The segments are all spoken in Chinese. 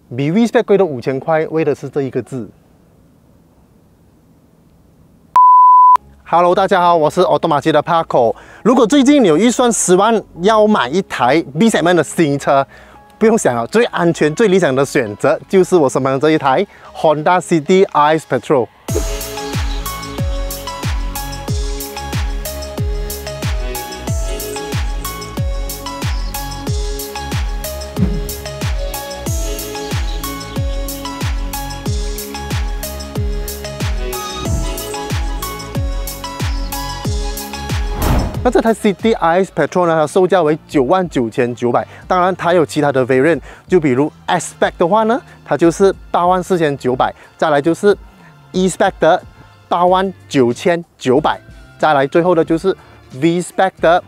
比 V-Spec 贵了5000块，为的是这一个字。Hello， 大家好，我是奥多玛奇的 Paco。如果最近你有预算10万要买一台 B segment 的新车，不用想了，最安全、最理想的选择就是我身旁的这一台 Honda City RS Petrol。 那这台 City RS Petrol 呢，它售价为99900，当然它有其他的 variant， 就比如 S-Spec 的话呢，它就是84900，再来就是 E-Spec 的89900，再来最后的就是 V-Spec 的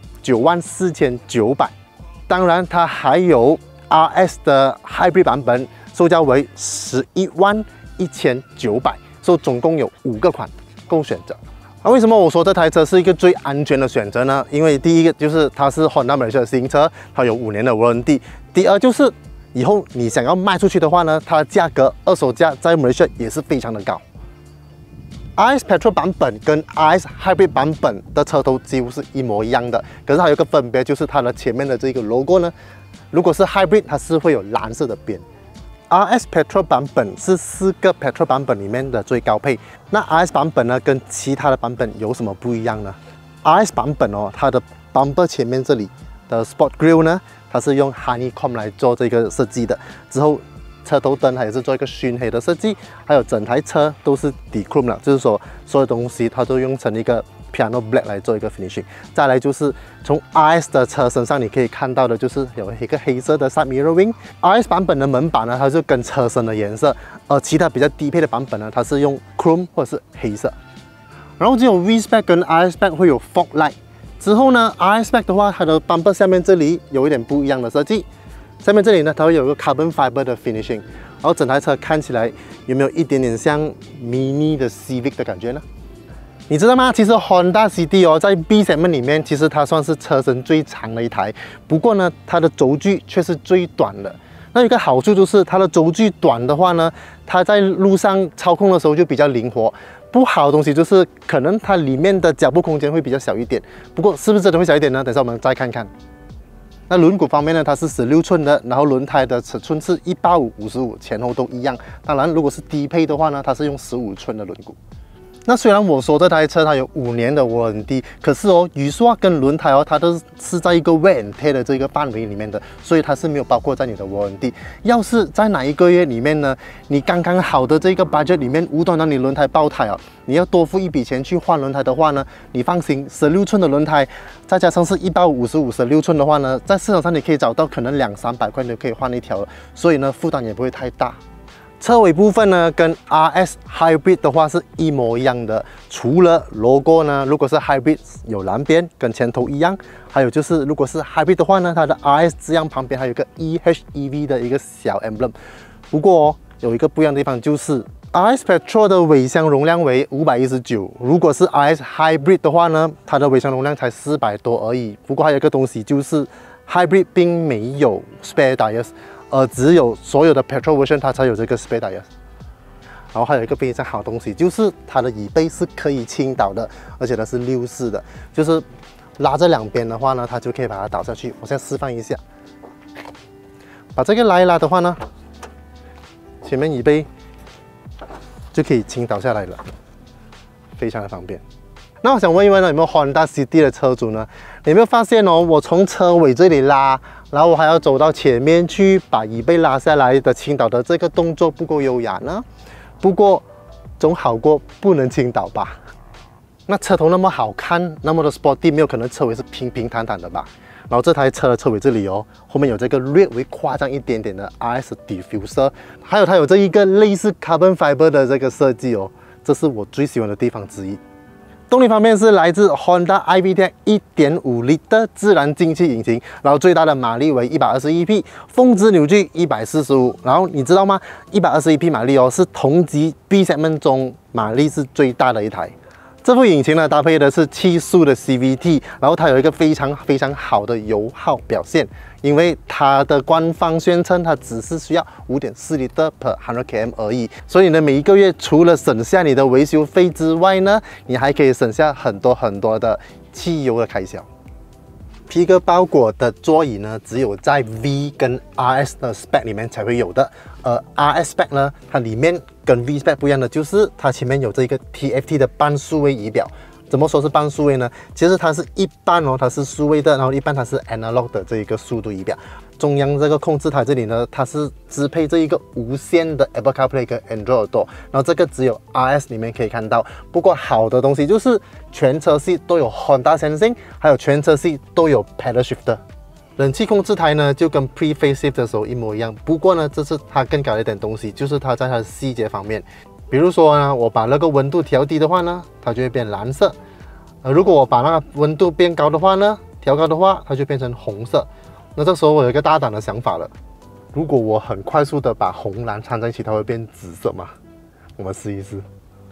94900，当然它还有 RS 的 Hybrid 版本，售价为111900，所以总共有5个款供选择。 那为什么我说这台车是一个最安全的选择呢？因为第一个就是它是 Honda Malaysia 的新车，它有5年的 warranty。第二就是以后你想要卖出去的话呢，它的价格二手价在 Malaysia 也是非常的高。RS Petrol 版本跟 RS Hybrid 版本的车头几乎是一模一样的，可是它有一个分别，就是它的前面的这个 logo 呢，如果是 Hybrid 它是会有蓝色的边。 RS Petrol 版本是4个 Petrol 版本里面的最高配。那 RS 版本呢，跟其他的版本有什么不一样呢 ？RS 版本哦，它的 bumper 前面这里的 Sport Grille 呢，它是用 Honeycomb 来做这个设计的。之后车头灯它也是做一个熏黑的设计，还有整台车都是 Dechrome 了，就是说所有东西它都用成一个 Piano Black 来做一个 finishing。再来就是从 RS 的车身上你可以看到的，就是有一个黑色的 Side Mirror Wing。RS 版本的门板呢，它是跟车身的颜色，而其他比较低配的版本呢，它是用 Chrome 或者是黑色。然后只有 V-Spec 跟 RS-Spec 会有 Fog Light。之后呢 ，RS-Spec 的话，它的 bumper 下面这里有一点不一样的设计，下面这里呢，它会有一个 Carbon Fiber 的 finishing。然后整台车看起来有没有一点点像 mini 的 Civic 的感觉呢？ 你知道吗？其实 Honda City 哦，在 B segment 里面，其实它算是车身最长的一台。不过呢，它的轴距却是最短的。那有一个好处就是它的轴距短的话呢，它在路上操控的时候就比较灵活。不好的东西就是可能它里面的脚步空间会比较小一点。不过是不是真的会小一点呢？等下我们再看看。那轮毂方面呢，它是16寸的，然后轮胎的尺寸是185/55，前后都一样。当然，如果是低配的话呢，它是用15寸的轮毂。 那虽然我说这台车它有5年的 warranty， 可是哦，雨刷跟轮胎哦，它都是在一个 wear and tear 的这个范围里面的，所以它是没有包括在你的 warranty。要是在哪一个月里面呢，你刚刚好的这个 budget 里面无端端你轮胎爆胎哦，你要多付一笔钱去换轮胎的话呢，你放心，16寸的轮胎，再加上是185/55 16寸的话呢，在市场上你可以找到可能200-300块就可以换一条了，所以呢负担也不会太大。 车尾部分呢，跟 RS Hybrid 的话是一模一样的，除了 logo 呢，如果是 Hybrid 有蓝边，跟前头一样，还有就是如果是 Hybrid 的话呢，它的 RS 字样旁边还有一个 EHEV 的一个小 emblem。不过哦，有一个不一样的地方就是 RS Petrol 的尾箱容量为519，如果是 RS Hybrid 的话呢，它的尾箱容量才400多而已。不过还有一个东西就是 Hybrid 并没有 spare tires。 只有所有的 petrol version 它才有这个 spare tires。然后还有一个非常好的东西，就是它的椅背是可以倾倒的，而且它是6式的，就是拉这两边的话呢，它就可以把它倒下去。我现在示范一下，把这个拉一拉的话呢，前面椅背就可以倾倒下来了，非常的方便。 那我想问一问呢，有没有 Honda City 的车主呢？你有没有发现哦，我从车尾这里拉，然后我还要走到前面去把椅背拉下来的倾倒的这个动作不够优雅呢？不过总好过不能倾倒吧？那车头那么好看，那么的 sporty， 没有可能车尾是平平坦坦的吧？然后这台车的车尾这里哦，后面有这个略微夸张一点点的 RS diffuser， 还有它有这一个类似 carbon fiber 的这个设计哦，这是我最喜欢的地方之一。 动力方面是来自 Honda iVTEC 1.5 L 自然进气引擎，然后最大的马力为121匹，峰值扭矩145。然后你知道吗？121匹马力哦，是同级 B segment 中马力是最大的一台。 这部引擎呢，搭配的是7速的 CVT， 然后它有一个非常好的油耗表现，因为它的官方宣称它只是需要5.4 L per 100 km 而已，所以呢，每一个月除了省下你的维修费之外呢，你还可以省下很多的汽油的开销。皮革包裹的座椅呢，只有在 V 跟 RS 的 spec 里面才会有的。RS spec 呢，它里面跟 V spec 不一样的就是它前面有这个 TFT 的半数位仪表。怎么说是半数位呢？其实它是一半哦，它是数位的，然后一半它是 analog 的这一个速度仪表。中央这个控制台这里呢，它是支配这一个无线的 Apple CarPlay 跟 Android Auto， 然后这个只有 RS 里面可以看到。不过好的东西就是全车系都有 Honda Sensing， 还有全车系都有 Pedal Shifter。冷气控制台呢就跟 Pre-Facelift 的时候一模一样，不过呢这次它更改了一点东西，就是它在它的细节方面。比如说呢，我把那个温度调低的话呢，它就会变蓝色。如果我把那个温度变高的话呢，调高的话，它就变成红色。那这时候我有一个大胆的想法了，如果我很快速的把红蓝掺在一起，它会变紫色吗？我们试一试。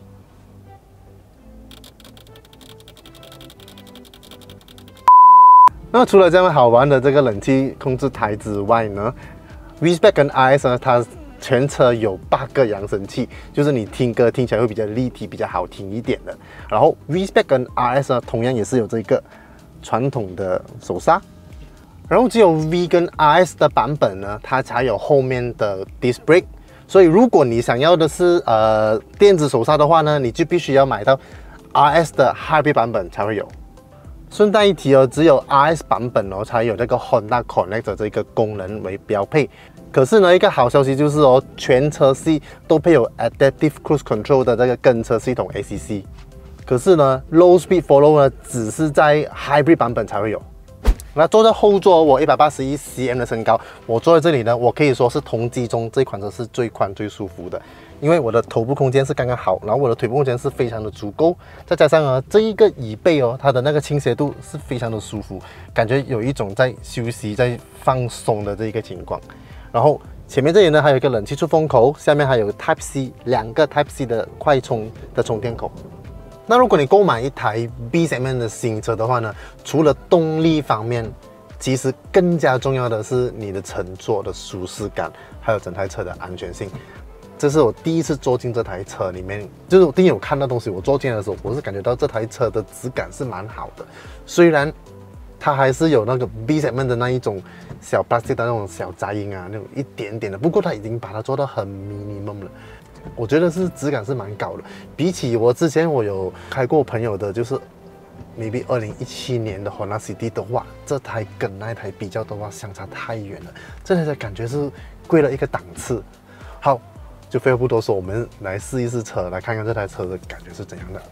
那除了这样好玩的这个冷气控制台之外呢 ，V-Spec 跟 RS 呢，它全车有8个扬声器，就是你听歌听起来会比较立体、比较好听一点的。然后 V-Spec 跟 RS 呢，同样也是有这个传统的手刹。然后只有 V 跟 RS 的版本呢，它才有后面的 Disc Brake。所以如果你想要的是电子手刹的话呢，你就必须要买到 RS 的 Hybrid 版本才会有。顺带一提哦，只有 RS 版本哦才有这个 Honda Connect 的这个功能为标配。可是呢，一个好消息就是哦，全车系都配有 Adaptive Cruise Control 的这个跟车系统 ACC。可是呢 ，Low Speed Follow 呢，只是在 Hybrid 版本才会有。那坐在后座，我181 cm 的身高，我坐在这里呢，我可以说是同机中这款车是最宽最舒服的，因为我的头部空间是刚刚好，然后我的腿部空间是非常的足够，再加上呢这一个椅背哦，它的那个倾斜度是非常的舒服，感觉有一种在休息、在放松的这一个情况。然后前面这里呢还有一个冷气出风口，下面还有 Type C 2个 Type C 的快充的充电口。那如果你购买一台 B segment 的新车的话呢，除了动力方面，其实更加重要的是你的乘坐的舒适感，还有整台车的安全性。这是我第一次坐进这台车里面，就是我第一有看到东西，我坐进来的时候，我是感觉到这台车的质感是蛮好的，虽然它还是有那个 B segment 的那一种小 plastic 的那种小杂音啊，那种一点点的，不过它已经把它做到很 minimum 了。我觉得是质感是蛮高的，比起我之前我有开过朋友的，就是 maybe 2017年的 Honda City 的话，这台跟那台比较的话相差太远了，这台的感觉是贵了一个档次。好，就废话不多说，我们来试一试车，来看看这台车的感觉是怎样的。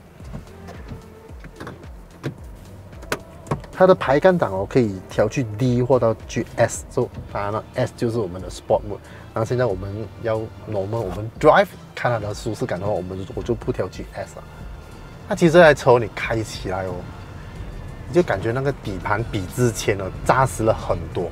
它的排杆档哦可以调去 D 或到 GS， 当然了 S 就是我们的 Sport Mode。然后现在我们要 Normal， 我们 Drive 看它的舒适感的话，我就不调 GS 了。那其实这台车你开起来哦，你就感觉那个底盘比之前呢扎实了很多。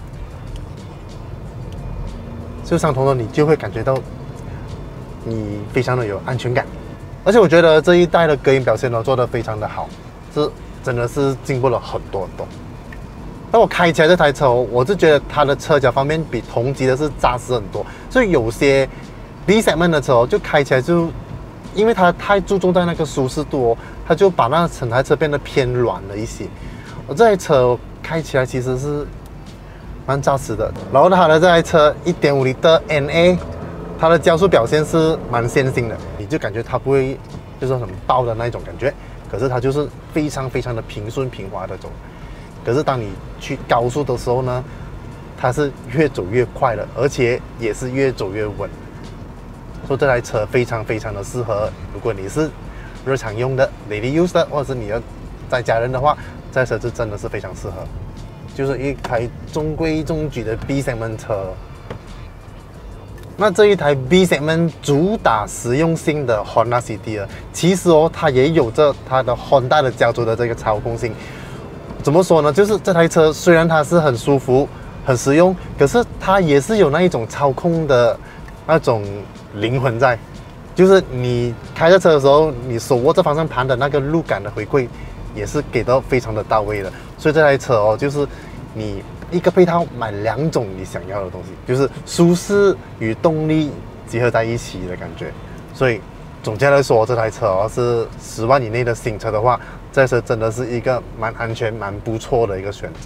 就相同的，你就会感觉到你非常的有安全感。而且我觉得这一代的隔音表现呢做得非常的好，这真的是进步了很多很多。那我开起来这台车，我是觉得它的车脚方面比同级的是扎实很多，所以有些 B segment 的车就开起来就，因为它太注重在那个舒适度哦，它就把那整台车变得偏软了一些。我这台车开起来其实是蛮扎实的，然后它的这台车 1.5 L 的 NA， 它的加速表现是蛮先进的，你就感觉它不会就是很爆的那一种感觉，可是它就是非常的平顺平滑的走。可是当你去高速的时候呢，它是越走越快了，而且也是越走越稳。所以这台车非常的适合，如果你是日常用的 daily use 的，或者是你要载家人的话，这台车是真的是非常适合。就是一台中规中矩的 B segment 车。那这一台 B segment 主打实用性的 Honda City 呢，其实哦，它也有着它的 Honda 的家族的这个操控性。怎么说呢？就是这台车虽然它是很舒服、很实用，可是它也是有那一种操控的那种灵魂在。 就是你开着车的时候，你手握着方向盘的那个路感的回馈，也是给到非常的到位的。所以这台车哦，就是你一个配套买2种你想要的东西，就是舒适与动力结合在一起的感觉。所以总结来说，这台车哦是10万以内的新车的话，这台车真的是一个蛮安全、蛮不错的一个选择。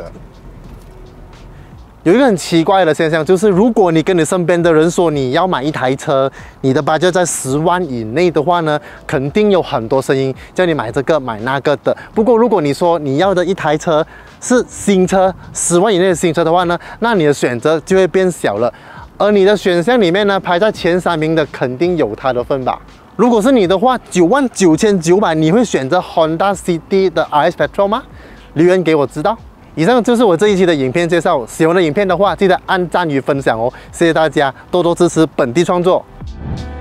有一个很奇怪的现象，就是如果你跟你身边的人说你要买一台车，你的budget在10万以内的话呢，肯定有很多声音叫你买这个买那个的。不过如果你说你要的一台车是新车，10万以内的新车的话呢，那你的选择就会变小了。而你的选项里面呢，排在前3名的肯定有它的份吧。如果是你的话，99900，你会选择 Honda City 的 RS Petrol 吗？留言给我知道。以上就是我这一期的影片介绍，喜欢的影片的话，记得按赞与分享哦，谢谢大家，多多支持本地创作。